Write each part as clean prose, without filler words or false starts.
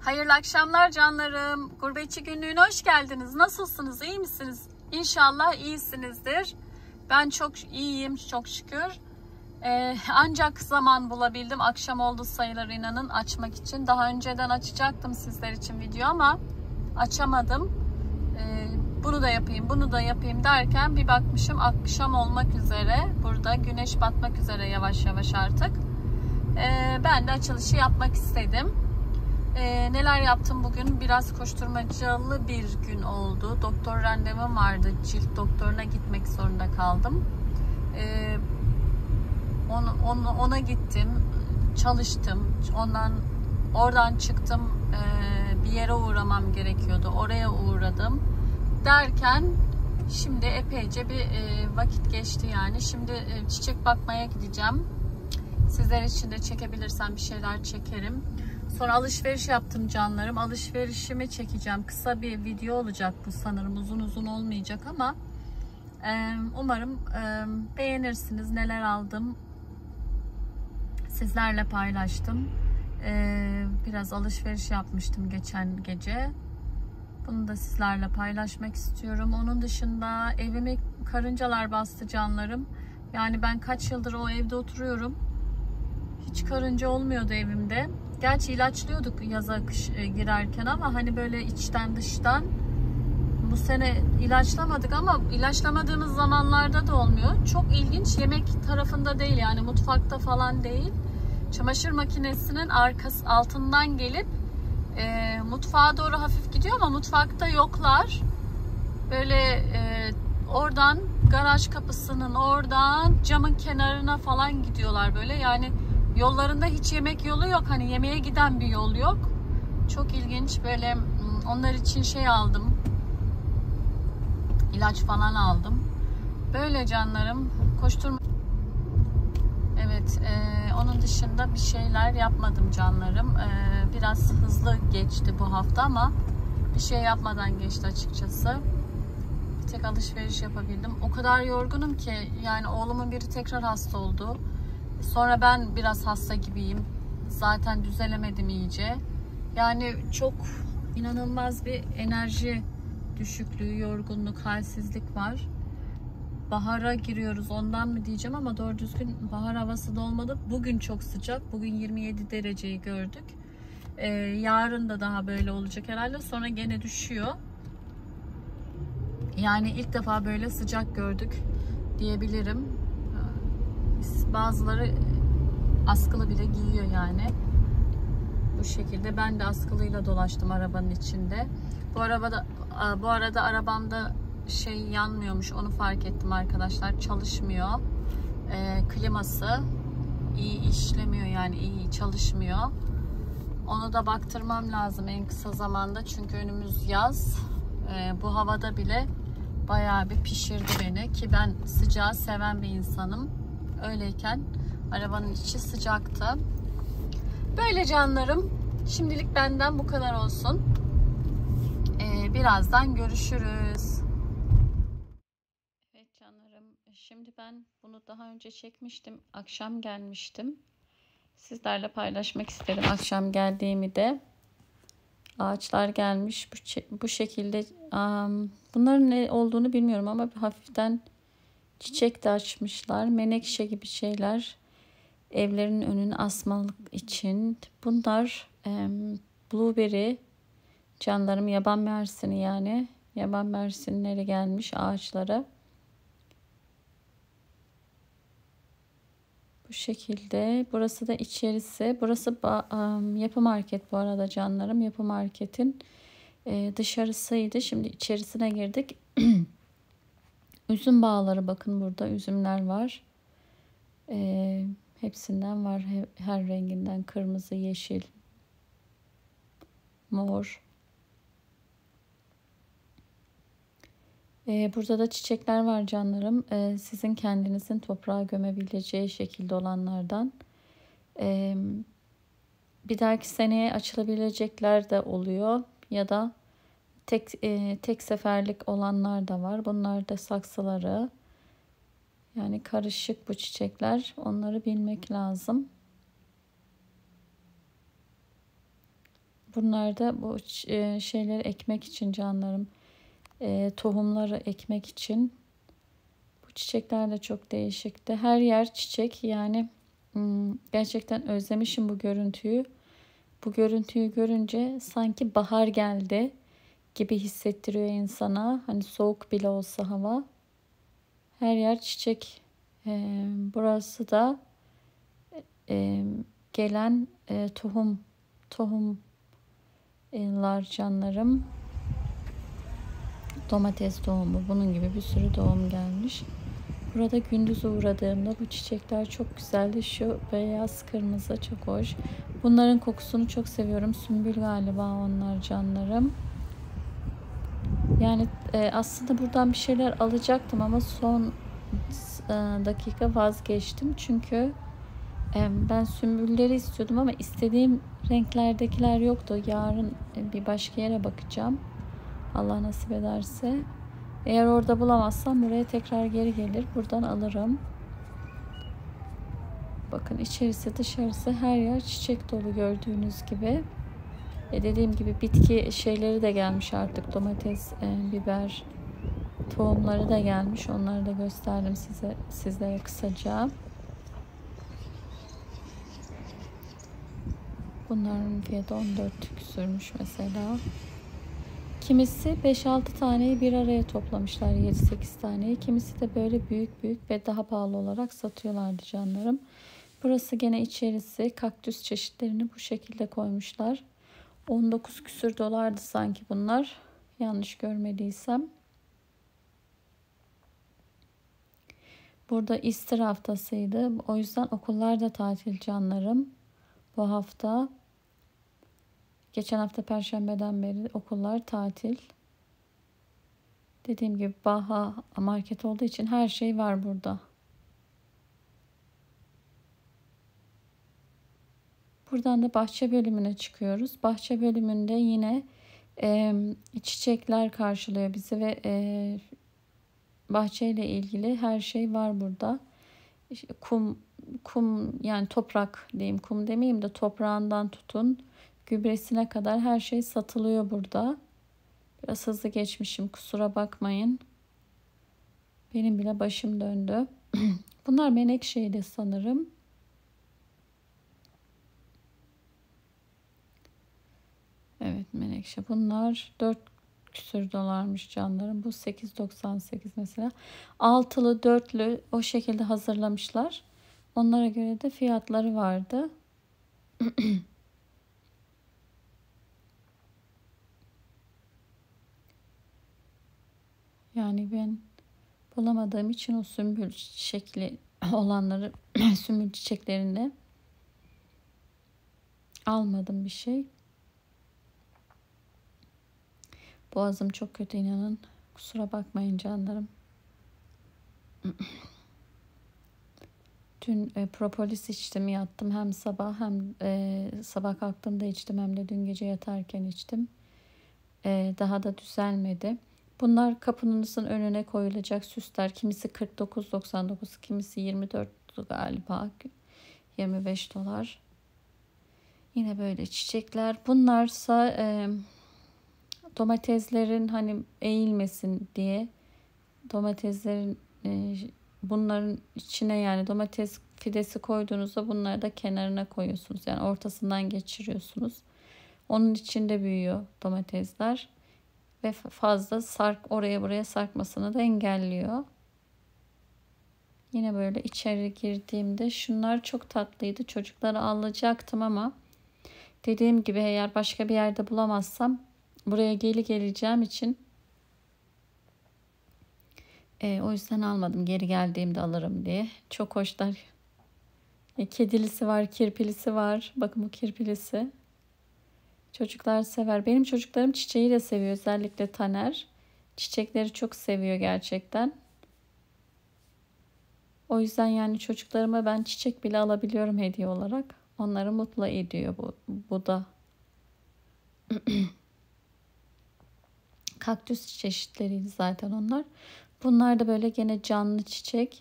Hayırlı akşamlar canlarım. Gurbetçi günlüğüne hoş geldiniz. Nasılsınız? İyi misiniz? İnşallah iyisinizdir. Ben çok iyiyim, çok şükür. Ancak zaman bulabildim. Akşam oldu sayılır, inanın, açmak için. Daha önceden açacaktım sizler için video ama açamadım. Bunu da yapayım, bunu da yapayım derken bir bakmışım akşam olmak üzere. Burada güneş batmak üzere yavaş yavaş artık. Ben de açılışı yapmak istedim. Neler yaptım bugün? Biraz koşturmacalı bir gün oldu. Doktor randevum vardı. Cilt doktoruna gitmek zorunda kaldım. Ona gittim. Çalıştım. Oradan çıktım. Bir yere uğramam gerekiyordu. Oraya uğradım. Derken şimdi epeyce bir vakit geçti yani. Şimdi çiçek bakmaya gideceğim. Sizler için de çekebilirsem bir şeyler çekerim. Sonra alışveriş yaptım canlarım. Alışverişimi çekeceğim. Kısa bir video olacak bu sanırım. Uzun uzun olmayacak ama umarım beğenirsiniz. Neler aldım sizlerle paylaştım. Biraz alışveriş yapmıştım geçen gece. Bunu da sizlerle paylaşmak istiyorum. Onun dışında evimi karıncalar bastı canlarım. Yani ben kaç yıldır o evde oturuyorum. Hiç karınca olmuyordu evimde. Gerçi ilaçlıyorduk yaza kış girerken ama hani böyle içten dıştan. Bu sene ilaçlamadık ama ilaçlamadığımız zamanlarda da olmuyor. Çok ilginç, yemek tarafında değil yani, mutfakta falan değil. Çamaşır makinesinin altından gelip mutfağa doğru hafif gidiyor ama mutfakta yoklar. Böyle oradan garaj kapısının oradan camın kenarına falan gidiyorlar böyle. Yani yollarında hiç yemek yolu yok. Hani yemeğe giden bir yol yok. Çok ilginç. Böyle onlar için şey aldım. İlaç falan aldım. Böyle canlarım. Koşturma. Evet. Onun dışında bir şeyler yapmadım canlarım. Biraz hızlı geçti bu hafta ama bir şey yapmadan geçti açıkçası. Bir tek alışveriş yapabildim. O kadar yorgunum ki yani oğlumun biri tekrar hasta oldu. Sonra ben biraz hasta gibiyim. Zaten düzelemedim iyice. Yani çok inanılmaz bir enerji düşüklüğü, yorgunluk, halsizlik var. Bahara giriyoruz ondan mı diyeceğim ama doğru düzgün bahar havası da olmadı. Bugün çok sıcak. Bugün 27 dereceyi gördük. Yarın da daha böyle olacak herhalde. Sonra gene düşüyor. Yani ilk defa böyle sıcak gördük diyebilirim. Bazıları askılı bile giyiyor yani. Bu şekilde ben de askılıyla dolaştım arabanın içinde. Bu arada arabamda şey yanmıyormuş, onu fark ettim arkadaşlar. Çalışmıyor. Kliması iyi işlemiyor yani, iyi çalışmıyor. Onu da baktırmam lazım en kısa zamanda çünkü önümüz yaz. Bu havada bile bayağı bir pişirdi beni ki ben sıcağı seven bir insanım. Öyleyken arabanın içi sıcaktı. Böyle canlarım. Şimdilik benden bu kadar olsun. Birazdan görüşürüz. Evet canlarım. Şimdi ben bunu daha önce çekmiştim. Akşam gelmiştim. Sizlerle paylaşmak istedim akşam geldiğimi de. Ağaçlar gelmiş. Bu şekilde. Bunların ne olduğunu bilmiyorum ama hafiften çiçek de açmışlar. Menekşe gibi şeyler. Evlerin önünü asmalık için. Bunlar blueberry canlarım, yaban mersini yani. Yaban mersinleri gelmiş ağaçlara. Bu şekilde. Burası da içerisi. Burası yapı market bu arada canlarım. Yapı marketin dışarısıydı. Şimdi içerisine girdik. Üzüm bağları, bakın burada üzümler var. Hepsinden var. Her renginden, kırmızı, yeşil, mor. Burada da çiçekler var canlarım. Sizin kendinizin toprağa gömebileceği şekilde olanlardan. Bir dahaki seneye açılabilecekler de oluyor. Ya da tek seferlik olanlar da var. Bunlar da saksıları. Yani karışık bu çiçekler. Onları bilmek lazım. Bunlar da bu şeyleri ekmek için canlarım. Tohumları ekmek için. Bu çiçekler de çok değişikti. Her yer çiçek. Yani gerçekten özlemişim bu görüntüyü. Bu görüntüyü görünce sanki bahar geldi gibi hissettiriyor insana. Hani soğuk bile olsa hava. Her yer çiçek. Burası da gelen tohumlar canlarım. Domates tohumu, bunun gibi bir sürü tohum gelmiş. Burada gündüz uğradığımda bu çiçekler çok güzeldi. Şu beyaz kırmızı çok hoş. Bunların kokusunu çok seviyorum. Sümbül galiba onlar canlarım. Yani aslında buradan bir şeyler alacaktım ama son dakika vazgeçtim. Çünkü ben sümbülleri istiyordum ama istediğim renklerdekiler yoktu. Yarın bir başka yere bakacağım. Allah nasip ederse. Eğer orada bulamazsam buraya tekrar geri gelir. Buradan alırım. Bakın içerisi dışarısı her yer çiçek dolu gördüğünüz gibi. Dediğim gibi bitki şeyleri de gelmiş artık. Domates, biber tohumları da gelmiş. Onları da gösterdim sizlere kısaca. Bunların fiyatı 14 küsürmüş mesela. Kimisi 5-6 taneyi bir araya toplamışlar, 7-8 taneyi. Kimisi de böyle büyük büyük ve daha pahalı olarak satıyorlardı canlarım. Burası gene içerisi kaktüs çeşitlerini bu şekilde koymuşlar. 19 küsür dolardı sanki bunlar. Yanlış görmediysem. Burada Easter haftasıydı. O yüzden okullar da tatil canlarım. Bu hafta. Geçen hafta Perşembeden beri okullar tatil. Dediğim gibi Baha market olduğu için her şey var burada. Buradan da bahçe bölümüne çıkıyoruz. Bahçe bölümünde yine çiçekler karşılıyor bizi ve bahçeyle ilgili her şey var burada. İşte kum yani toprak diyeyim, kum demeyeyim de toprağından tutun gübresine kadar her şey satılıyor burada. Biraz hızlı geçmişim, kusura bakmayın. Benim bile başım döndü. Bunlar menekşeydi sanırım. Evet, menekşe. Bunlar 4 küsür dolarmış canlarım. Bu 8,98 mesela. Altılı, dörtlü o şekilde hazırlamışlar. Onlara göre de fiyatları vardı. Yani ben bulamadığım için o sümbül şekli olanları sümbül çiçeklerini almadım bir şey. Boğazım çok kötü, inanın. Kusura bakmayın canlarım. Dün propolis içtim, yattım. Hem sabah hem sabah kalktığımda içtim, hem de dün gece yatarken içtim. Daha da düzelmedi. Bunlar kapınızın önüne koyulacak süsler. Kimisi 49,99, kimisi 24 galiba. 25 dolar. Yine böyle çiçekler. Bunlarsa domateslerin hani eğilmesin diye domateslerin bunların içine, yani domates fidesi koyduğunuzda bunları da kenarına koyuyorsunuz. Yani ortasından geçiriyorsunuz. Onun içinde büyüyor domatesler ve fazla oraya buraya sarkmasını da engelliyor. Yine böyle içeri girdiğimde şunlar çok tatlıydı. Çocuklara alacaktım ama dediğim gibi eğer başka bir yerde bulamazsam buraya geleceğim için o yüzden almadım. Geri geldiğimde alırım diye. Çok hoşlar. Kedilisi var, kirpilisi var. Bakın bu kirpilisi. Çocuklar sever. Benim çocuklarım çiçeği de seviyor. Özellikle Taner. Çiçekleri çok seviyor gerçekten. O yüzden yani çocuklarıma ben çiçek bile alabiliyorum hediye olarak. Onları mutlu ediyor bu da. Kaktüs çeşitleriydi zaten onlar. Bunlar da böyle gene canlı çiçek.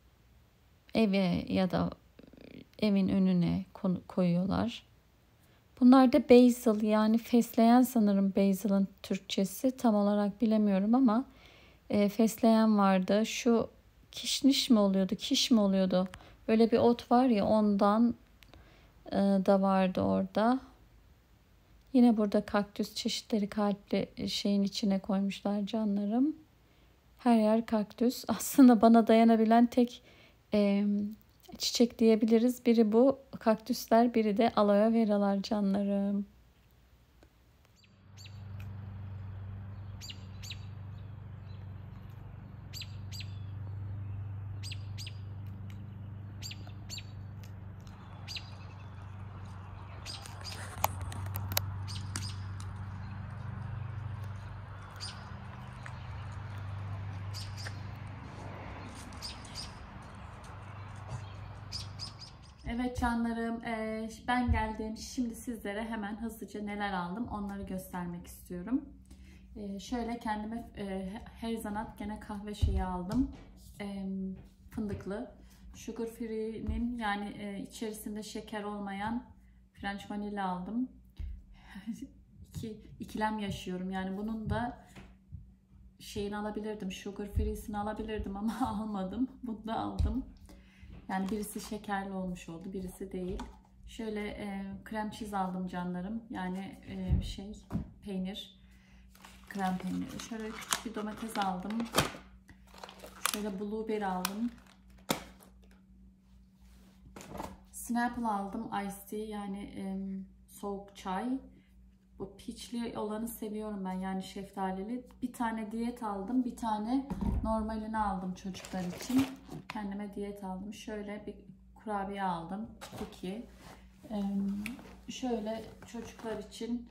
Eve ya da evin önüne koyuyorlar. Bunlar da basil, yani fesleğen sanırım basil'ın Türkçesi. Tam olarak bilemiyorum ama fesleğen vardı. Şu kişniş mi oluyordu, kiş mi oluyordu? Böyle bir ot var ya, ondan da vardı orada. Yine burada kaktüs çeşitleri kalpli şeyin içine koymuşlar canlarım. Her yer kaktüs. Aslında bana dayanabilen tek çiçek diyebiliriz. Biri bu kaktüsler, biri de aloe veralar canlarım. Evet canlarım, ben geldim. Şimdi sizlere hemen hızlıca neler aldım onları göstermek istiyorum. Şöyle kendime Hazelnut gene kahve şeyi aldım. Fındıklı. Sugar Free'nin, yani içerisinde şeker olmayan French Vanilla aldım. İkilem yaşıyorum. Yani bunun da şeyini alabilirdim. Sugar Free'sini alabilirdim ama almadım. Bunu da aldım. Yani birisi şekerli olmuş oldu, birisi değil. Şöyle krem cheese aldım canlarım. Yani peynir, krem peyniri. Şöyle küçük bir domates aldım. Şöyle blueberry aldım. Snapple aldım, iced tea, yani soğuk çay. Bu peachli olanı seviyorum ben, yani şeftalili. Bir tane diyet aldım, bir tane normalini aldım çocuklar için. Kendime diyet aldım. Şöyle bir kurabiye aldım, 2. Şöyle çocuklar için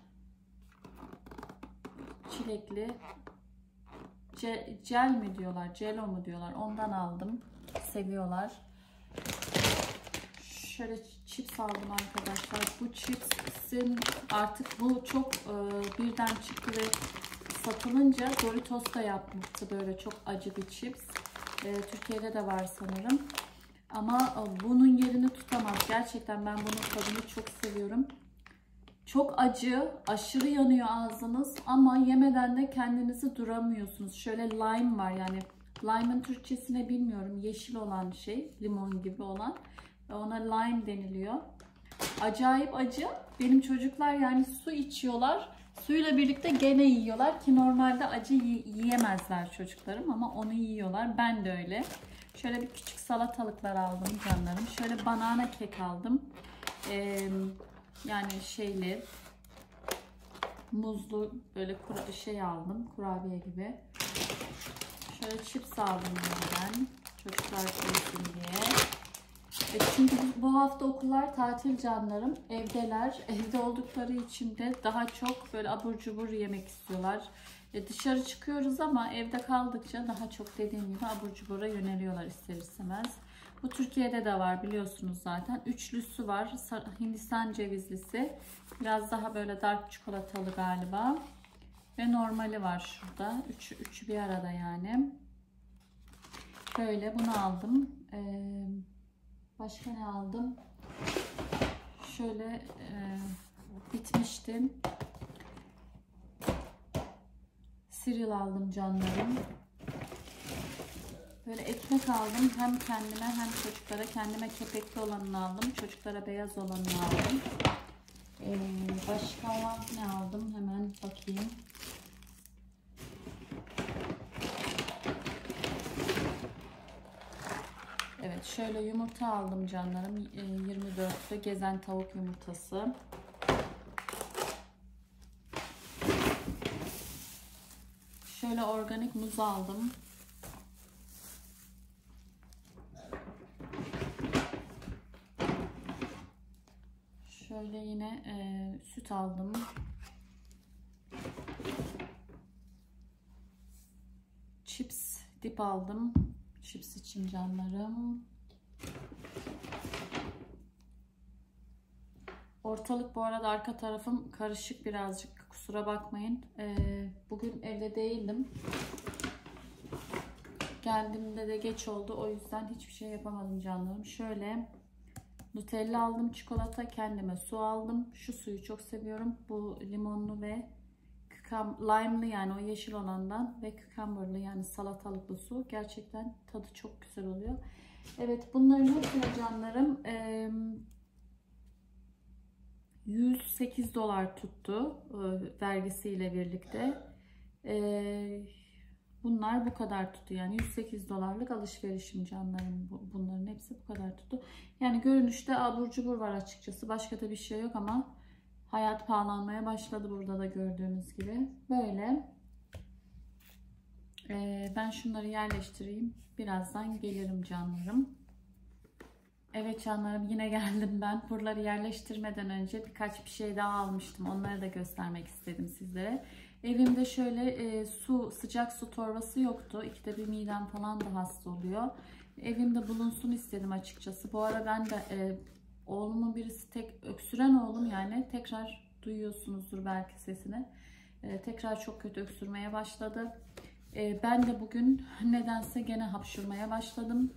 çilekli gel mi diyorlar, celo mu diyorlar, ondan aldım. Seviyorlar. Şöyle chips aldım arkadaşlar. Bu chipsin artık bu çok birden çıktı ve satılınca Doritos da yapmıştı böyle çok acı bir chips. Türkiye'de de var sanırım. Ama bunun yerini tutamaz. Gerçekten ben bunun tadını çok seviyorum. Çok acı, aşırı yanıyor ağzınız ama yemeden de kendinizi duramıyorsunuz. Şöyle lime var, yani lime'ın Türkçesine bilmiyorum. Yeşil olan şey, limon gibi olan. Ona lime deniliyor. Acayip acı. Benim çocuklar yani su içiyorlar. Suyla birlikte gene yiyorlar ki normalde acı yiyemezler çocuklarım ama onu yiyorlar. Ben de öyle. Şöyle bir küçük salatalıklar aldım canlarım. Şöyle banana kek aldım. Yani şeyli, muzlu böyle şey aldım. Kurabiye gibi. Şöyle chips aldım ben. Çocuklar sevsin diye. Çünkü bu hafta okullar tatil canlarım. Evdeler. Evde oldukları için de daha çok böyle abur cubur yemek istiyorlar. Dışarı çıkıyoruz ama evde kaldıkça daha çok dediğim gibi abur cubura yöneliyorlar ister istemez. Bu Türkiye'de de var biliyorsunuz zaten. Üçlüsü var. Hindistan cevizlisi. Biraz daha böyle dark çikolatalı galiba. Ve normali var şurada. Üçü bir arada yani. Böyle bunu aldım. Başka ne aldım? Şöyle bitmiştim. Cereal aldım canlarım. Böyle ekmek aldım. Hem kendime hem çocuklara. Kendime kepekli olanını aldım. Çocuklara beyaz olanını aldım. Başka ne aldım? Hemen bakayım. Evet, şöyle yumurta aldım canlarım. 24'lü gezen tavuk yumurtası. Şöyle organik muz aldım. Şöyle yine süt aldım. Chips dip aldım. Chips için canlarım. Ortalık bu arada, arka tarafım karışık birazcık. Kusura bakmayın. Bugün evde değildim. Geldiğimde de geç oldu. O yüzden hiçbir şey yapamadım canlarım. Şöyle Nutella aldım, çikolata, kendime su aldım. Şu suyu çok seviyorum. Bu limonlu ve lime'lı, yani o yeşil olandan, ve cucumber'lı yani salatalıklı su. Gerçekten tadı çok güzel oluyor. Evet, bunların hepsine canlarım 108 dolar tuttu vergisiyle birlikte. Bunlar bu kadar tuttu, yani 108 dolarlık alışverişim canlarım. Bunların hepsi bu kadar tuttu. Yani görünüşte abur cubur var açıkçası. Başka da bir şey yok ama hayat pahalanmaya başladı burada da, gördüğünüz gibi. Böyle. Ben şunları yerleştireyim. Birazdan gelirim canlarım. Evet canlarım, yine geldim ben. Buraları yerleştirmeden önce birkaç bir şey daha almıştım. Onları da göstermek istedim sizlere. Evimde şöyle sıcak su torbası yoktu. İkide bir midem falan da hasta oluyor. Evimde bulunsun istedim açıkçası. Bu ara ben de oğlumun birisi, tek öksüren oğlum, yani tekrar duyuyorsunuzdur belki sesini. Tekrar çok kötü öksürmeye başladı. Ben de bugün nedense gene hapşurmaya başladım.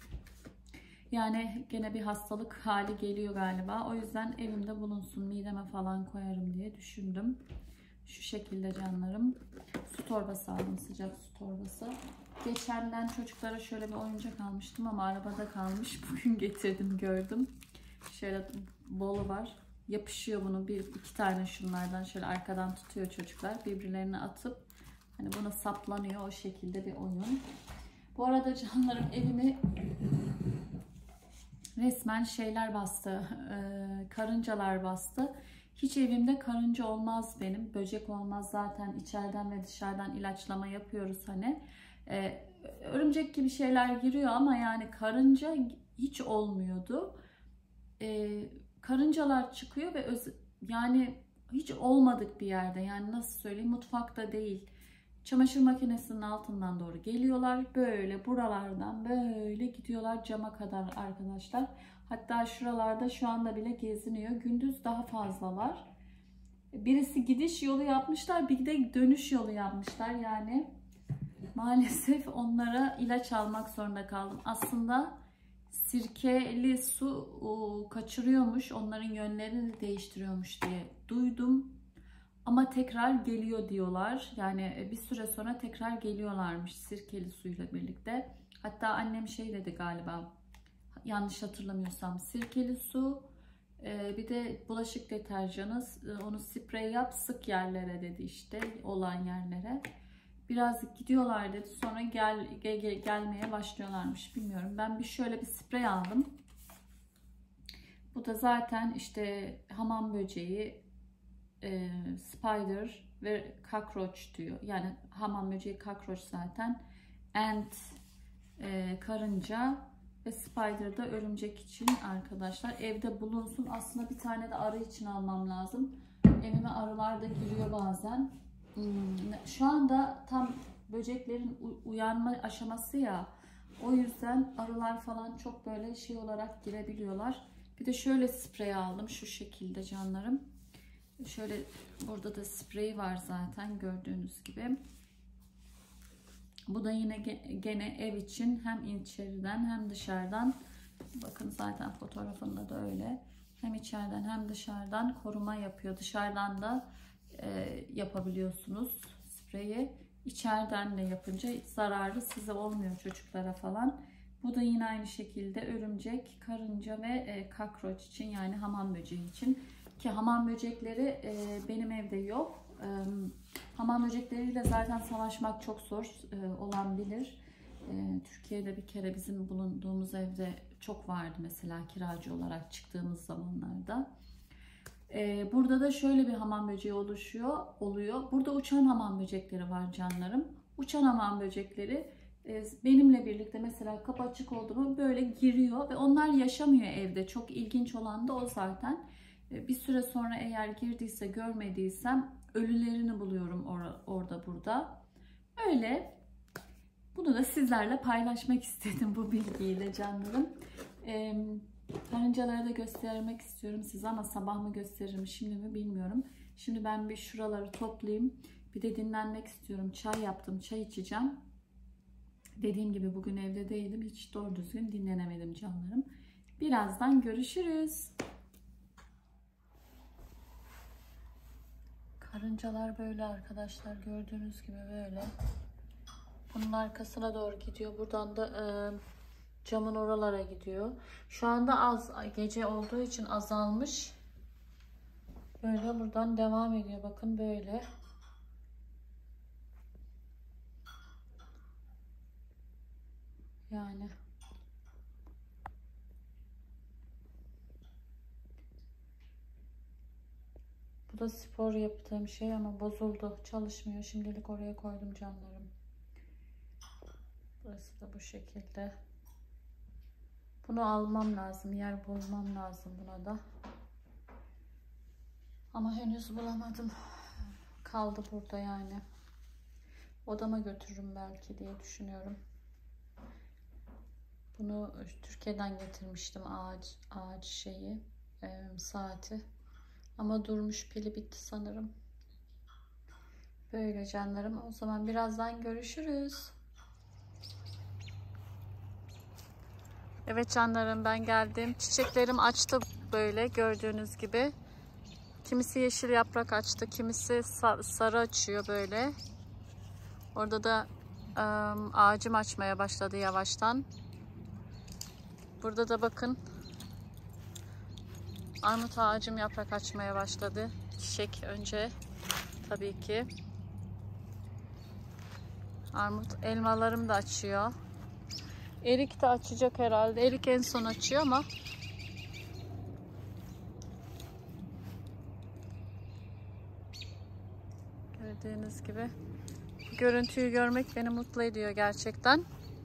Yani gene bir hastalık hali geliyor galiba. O yüzden evimde bulunsun, mideme falan koyarım diye düşündüm. Şu şekilde canlarım. Su torbası aldım, sıcak su torbası. Geçenden çocuklara şöyle bir oyuncak almıştım ama arabada kalmış. Bugün getirdim, gördüm. Şöyle bolu var. Yapışıyor, bunu iki tane şunlardan şöyle arkadan tutuyor çocuklar. Birbirlerine atıp hani buna saplanıyor, o şekilde bir oyun. Bu arada canlarım, evimi resmen şeyler bastı, karıncalar bastı. Hiç evimde karınca olmaz benim, böcek olmaz zaten, içeriden ve dışarıdan ilaçlama yapıyoruz hani. Örümcek gibi şeyler giriyor ama yani karınca hiç olmuyordu. Karıncalar çıkıyor ve yani hiç olmadık bir yerde, yani nasıl söyleyeyim, mutfakta değil. Çamaşır makinesinin altından doğru geliyorlar. Böyle buralardan böyle gidiyorlar cama kadar arkadaşlar. Hatta şuralarda şu anda bile geziniyor. Gündüz daha fazlalar. Birisi gidiş yolu yapmışlar, bir de dönüş yolu yapmışlar. Yani maalesef onlara ilaç almak zorunda kaldım. Aslında sirkeli su kaçırıyormuş, onların yönlerini değiştiriyormuş diye duydum. Ama tekrar geliyor diyorlar. Yani bir süre sonra tekrar geliyorlarmış sirkeli suyla birlikte. Hatta annem şey dedi galiba, yanlış hatırlamıyorsam, sirkeli su, bir de bulaşık deterjanı, onu sprey yap, sık yerlere dedi, işte olan yerlere. Biraz gidiyorlar dedi, sonra gelmeye başlıyorlarmış, bilmiyorum. Ben şöyle bir sprey aldım. Bu da zaten işte hamam böceği, spider ve cockroach diyor. Yani hamam böceği, cockroach zaten. Ant, karınca ve spider da örümcek için arkadaşlar. Evde bulunsun. Aslında bir tane de arı için almam lazım. Evime arılar da giriyor bazen. Şu anda tam böceklerin uyanma aşaması ya. O yüzden arılar falan çok böyle şey olarak girebiliyorlar. Bir de şöyle sprey aldım. Şu şekilde canlarım. Şöyle burada da sprey var zaten, gördüğünüz gibi. Bu da yine gene ev için, hem içeriden hem dışarıdan. Bakın zaten fotoğrafında da öyle. Hem içeriden hem dışarıdan koruma yapıyor. Dışarıdan da yapabiliyorsunuz spreyi. İçeriden de yapınca zararlı size olmuyor, çocuklara falan. Bu da yine aynı şekilde örümcek, karınca ve cockroach için, yani hamam böceği için. Ki hamam böcekleri benim evde yok. Hamam böcekleriyle zaten savaşmak çok zor, olan bilir. Türkiye'de bir kere bizim bulunduğumuz evde çok vardı mesela, kiracı olarak çıktığımız zamanlarda. Burada da şöyle bir hamam böceği oluyor. Burada uçan hamam böcekleri var canlarım. Uçan hamam böcekleri benimle birlikte mesela kapı açık oldu mu böyle giriyor ve onlar yaşamıyor evde. Çok ilginç olan da o zaten. Bir süre sonra eğer girdiyse, görmediysem ölülerini buluyorum orada burada. Öyle. Bunu da sizlerle paylaşmak istedim, bu bilgiyi de canlarım. Karıncaları da göstermek istiyorum size ama sabah mı gösteririm şimdi mi bilmiyorum. Şimdi ben bir şuraları toplayayım. Bir de dinlenmek istiyorum. Çay yaptım. Çay içeceğim. Dediğim gibi bugün evde değildim. Hiç doğru düzgün dinlenemedim canlarım. Birazdan görüşürüz. Karıncalar böyle arkadaşlar, gördüğünüz gibi böyle. Bunun arkasına doğru gidiyor. Buradan da camın oralara gidiyor. Şu anda az, gece olduğu için azalmış. Böyle buradan devam ediyor. Bakın böyle. Yani. Bu da spor yaptığım şey ama bozuldu. Çalışmıyor. Şimdilik oraya koydum canlarım. Burası da bu şekilde. Bunu almam lazım. Yer bulmam lazım buna da. Ama henüz bulamadım. Kaldı burada yani. Odama götürürüm belki diye düşünüyorum. Bunu Türkiye'den getirmiştim, ağaç şeyi, saati. Ama durmuş, pili bitti sanırım. Böyle canlarım. O zaman birazdan görüşürüz. Evet canlarım, ben geldim. Çiçeklerim açtı böyle gördüğünüz gibi. Kimisi yeşil yaprak açtı, kimisi sarı açıyor böyle. Orada da ağacım açmaya başladı yavaştan. Burada da bakın, armut ağacım yaprak açmaya başladı. Çiçek önce tabii ki. Armut, elmalarım da açıyor. Erik de açacak herhalde. Erik en son açıyor ama gördüğünüz gibi görüntüyü görmek beni mutlu ediyor gerçekten.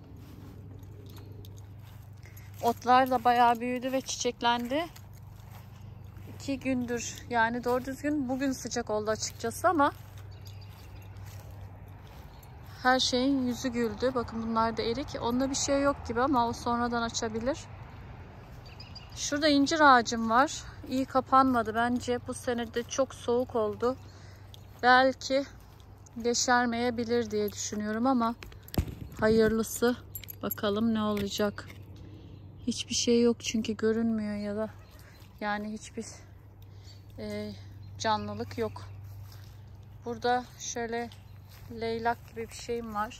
Otlar da bayağı büyüdü ve çiçeklendi. 2 gündür yani, doğru düzgün bugün sıcak oldu açıkçası ama her şeyin yüzü güldü. Bakın bunlar da erik. Onda bir şey yok gibi ama o sonradan açabilir. Şurada incir ağacım var. İyi kapanmadı bence. Bu sene de çok soğuk oldu. Belki yeşermeyebilir diye düşünüyorum ama hayırlısı. Bakalım ne olacak. Hiçbir şey yok çünkü görünmüyor ya da yani hiçbir canlılık yok. Burada şöyle leylak gibi bir şeyim var.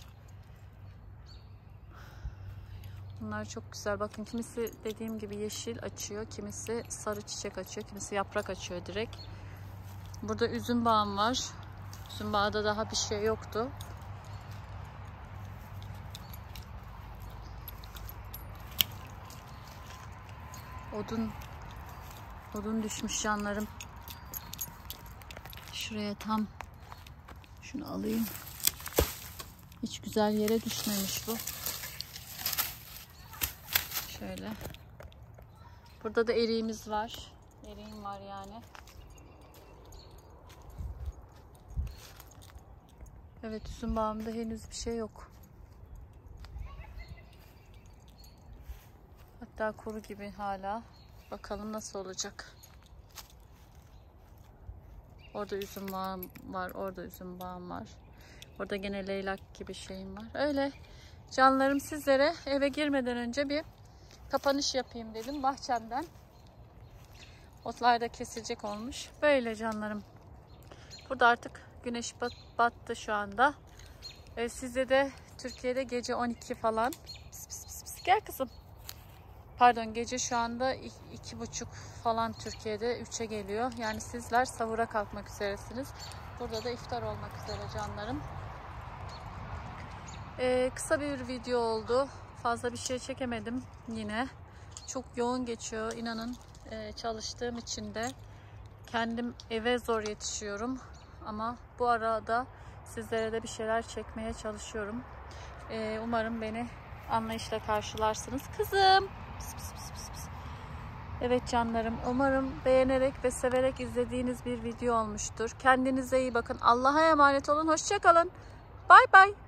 Bunlar çok güzel. Bakın kimisi dediğim gibi yeşil açıyor, kimisi sarı çiçek açıyor, kimisi yaprak açıyor direkt. Burada üzüm bağım var. Üzüm bağda daha bir şey yoktu. Odun düşmüş canlarım. Şuraya tam şunu alayım. Hiç güzel yere düşmemiş bu. Şöyle. Burada da eriğimiz var. Eriğim var yani. Evet, üzüm bağımda henüz bir şey yok. Hatta kuru gibi hala. Bakalım nasıl olacak. Orada üzüm bağım var. Orada üzüm bağım var. Orada gene leylak gibi şeyim var. Öyle canlarım, sizlere eve girmeden önce bir kapanış yapayım dedim bahçemden. Otlar da kesilecek olmuş. Böyle canlarım. Burada artık güneş battı şu anda. Sizde de Türkiye'de gece 12 falan. Pis, pis, pis, pis. Gel kızım. Pardon, gece şu anda 2:30 falan, Türkiye'de 3'e geliyor. Yani sizler sahura kalkmak üzeresiniz. Burada da iftar olmak üzere canlarım. Kısa bir video oldu. Fazla bir şey çekemedim yine. Çok yoğun geçiyor inanın. Çalıştığım için de kendim eve zor yetişiyorum. Ama bu arada sizlere de bir şeyler çekmeye çalışıyorum. Umarım beni anlayışla karşılarsınız. Kızım. Pis, pis, pis, pis, pis. Evet canlarım, umarım beğenerek ve severek izlediğiniz bir video olmuştur. Kendinize iyi bakın. Allah'a emanet olun. Hoşça kalın. Bay bay.